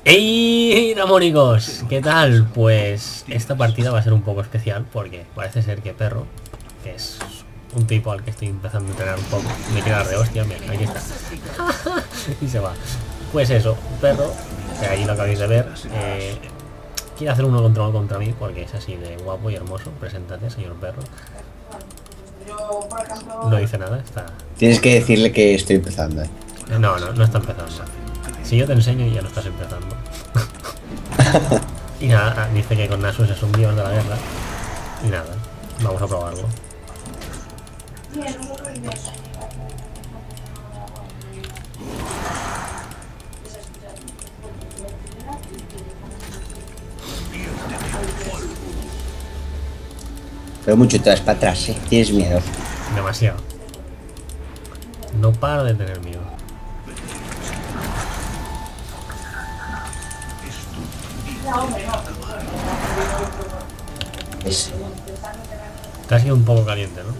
¡Hey, damónicos! ¿Qué tal? Pues esta partida va a ser un poco especial porque parece ser que Perro, que es un tipo al que estoy empezando a entrenar un poco, me quiere dar de hostia, mira, aquí está. Y se va. Pues eso, Perro, que ahí lo acabáis de ver, quiere hacer uno contra mí porque es así de guapo y hermoso. Preséntate, señor Perro. No dice nada, está... Tienes que decirle que estoy empezando. No está empezando. Si yo te enseño ya no estás empezando. Y nada, dice que con Nasus es un dios de la guerra. Y nada, vamos a probarlo. Pero mucho te vas para atrás, ¿eh? Tienes miedo. Demasiado. No paro de tener miedo. Es... Te ha sido un poco caliente, ¿no?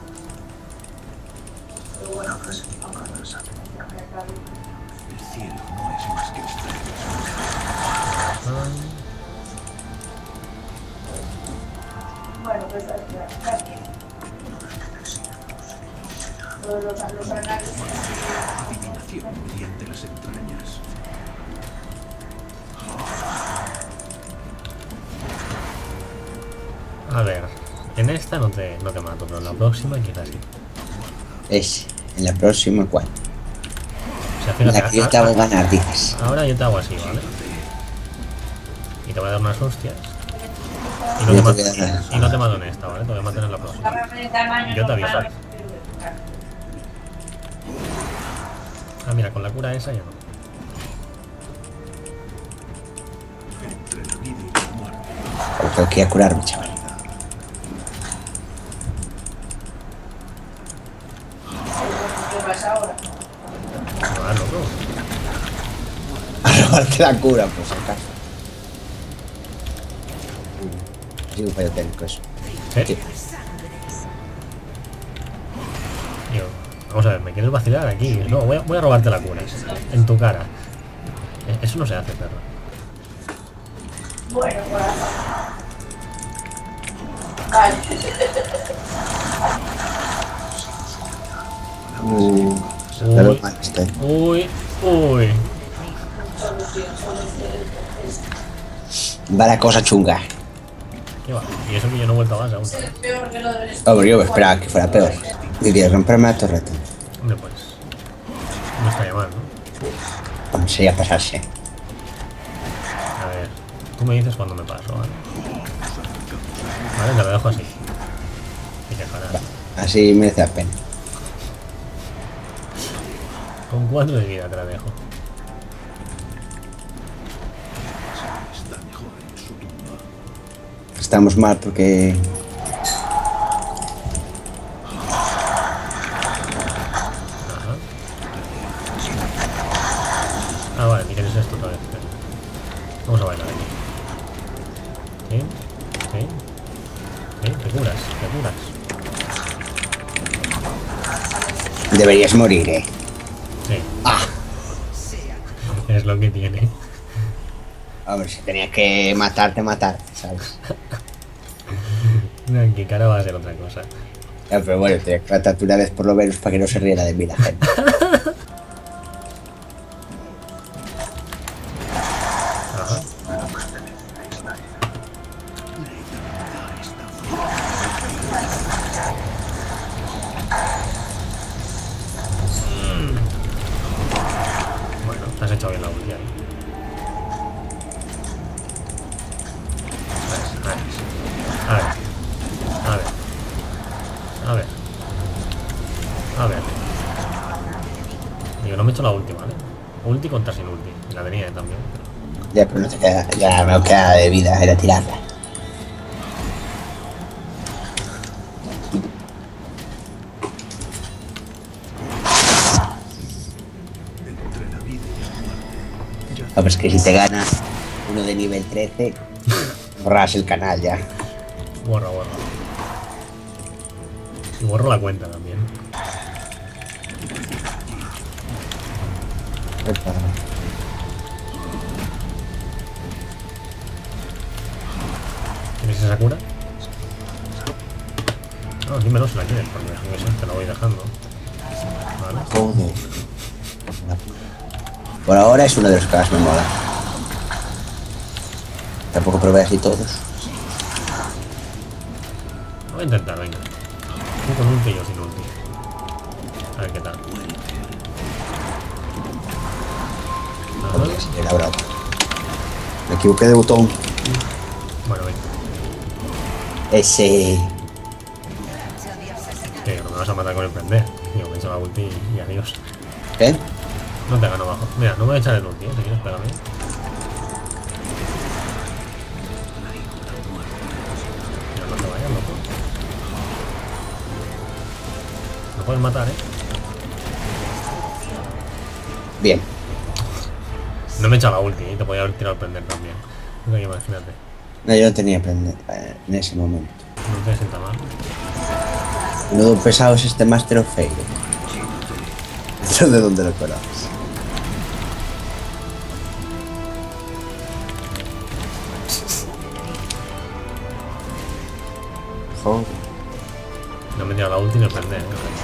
Mediante las entrañas. A ver, en esta no te mato, pero en la próxima quizás sí. Es... En la próxima, ¿cuál? O sea, En fíjate, la que yo te hago ganar, dices. ahora yo te hago así, ¿vale? Y te voy a dar unas hostias. Y Yo te voy a dar- y no te mato en esta, ¿vale? Te voy a matar en la próxima. Yo te aviso. Ah, mira, con la cura esa ya no. Entre la vida y la muerte. Pero tengo que ir a curarme, chaval. Ah, loco. A robarte la cura, pues acaso. Sí, un fallo técnico eso. ¿Sí? Sí. Digo, vamos a ver, ¿me quieres vacilar aquí? No, voy a robarte la cura. En tu cara. Eso no se hace, perro. Bueno, vale. Pero Uy, mal estoy. uy, uy. Va la cosa chunga. ¿Qué va? Y eso que yo no he vuelto a base aún. Peor que lo del Hombre, yo me esperaba que fuera peor. Diría romperme la torreta. Hombre, pues. No estaría mal, ¿no? Hombre, sería pasarse. A ver, tú me dices cuando me paso, ¿vale? Vale, te lo dejo así. Y te jodas. Así merece la pena. Con 4 de vida te la dejo. Está mejor en su tumba. Estamos mal porque... Ajá. Ah, vale, ¿qué es esto otra vez? Vamos a bailar aquí. ¿Sí? ¿Sí? ¿Sí? Te curas, te curas. Deberías morir, ¿eh? Sí, Ah, es lo que tiene. hombre, si tenías que matarte, ¿sabes? En qué cara va a ser otra cosa. Ya, pero bueno, tenía que matarte una vez por lo menos para que no se riera de mí la gente. Ajá. Bueno, te has hecho bien la ulti ahí. A ver, a ver, a ver, a ver. Digo, no me he hecho la ulti, ¿vale? Ulti contra sin ulti. Y la tenía también. Ya, pero no te queda, ya no queda de vida, era tirarla. Entre la vida y la muerte. Ya Hombre, es que si te gana uno de nivel 13, borras el canal ya. Borra. Y borro la cuenta también. ese Sakura? No, dímelo si la quieres, porque eso te lo voy dejando. Vale. Joder. Por ahora es uno de los que más me mola. Tampoco probé así todos. Voy a intentar, venga. Tú con ulti y yo sin ulti. A ver qué tal. Podría ser la broma. Me equivoqué de botón. Bueno, venga. Ese. Que no me vas a matar con el prender. Yo me he hecho la ulti y adiós. ¿Qué? No te gano bajo. Mira, no me voy a echar el ulti, si quieres pégame. Mira, no te vayas, loco. No puedes matar, Bien. No me he echado la ulti, te podía haber tirado el prender también. No sé, imagínate. No, yo no tenía prender en ese momento. No te sienta mal. Menudo pesado es este Master of Fire. ¿Eso de dónde lo conoces? Joder. No me he tirado la ulti ni el prender.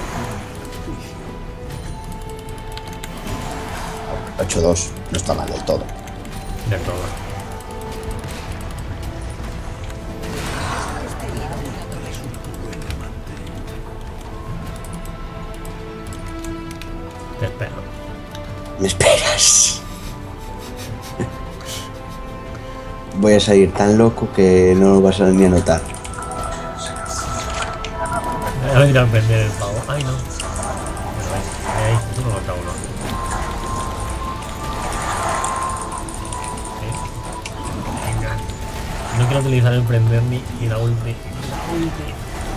8-2. No está mal del todo. De todo. Te espero. ¿Me esperas? Voy a salir tan loco que no lo vas a ni a notar. Me voy a tirar el prender el pavo. Ay, no. Bueno, ahí, es uno contra uno. Venga. No quiero utilizar el prender ni la ulti. La ulti.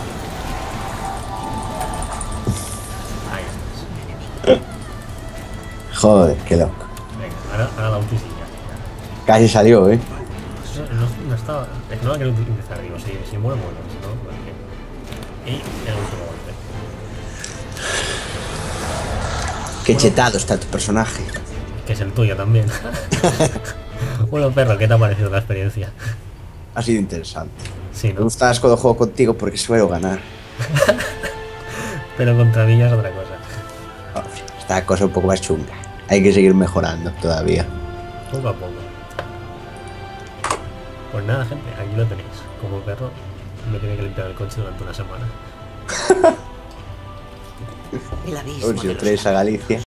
Ahí estás. Joder, qué loco. Venga, ahora la ulti sí ya. Casi salió, ¿eh? No estaba. Es que no la quiero utilizar, digo, si muero, muero. Si no, pues bien. Y el último golpe. Qué chetado está tu personaje. Que es el tuyo también. Bueno, perro, ¿qué te ha parecido la experiencia? Ha sido interesante. Sí, Me ¿no? gusta cuando juego contigo porque suelo ganar. Pero contra mí ya es otra cosa. Esta cosa un poco más chunga. Hay que seguir mejorando todavía. Poco a poco. Pues nada, gente, aquí lo tenéis. Como perro, me tiene que limpiar el coche durante una semana. El abismo A ver si de lo los traes a Galicia.